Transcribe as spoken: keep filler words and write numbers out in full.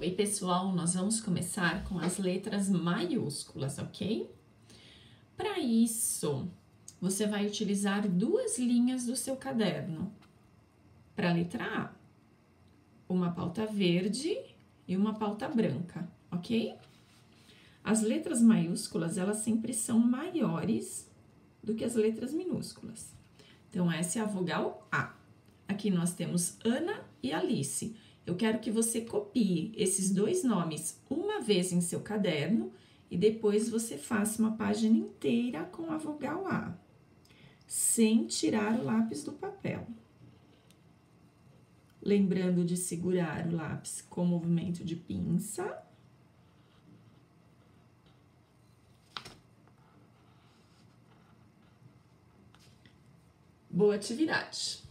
Oi, pessoal, nós vamos começar com as letras maiúsculas, ok? Para isso, você vai utilizar duas linhas do seu caderno. Para a letra A, uma pauta verde e uma pauta branca, ok? As letras maiúsculas, elas sempre são maiores do que as letras minúsculas. Então, essa é a vogal A. Aqui nós temos Ana e Alice. Eu quero que você copie esses dois nomes uma vez em seu caderno e depois você faça uma página inteira com a vogal A, sem tirar o lápis do papel. Lembrando de segurar o lápis com movimento de pinça. Boa atividade!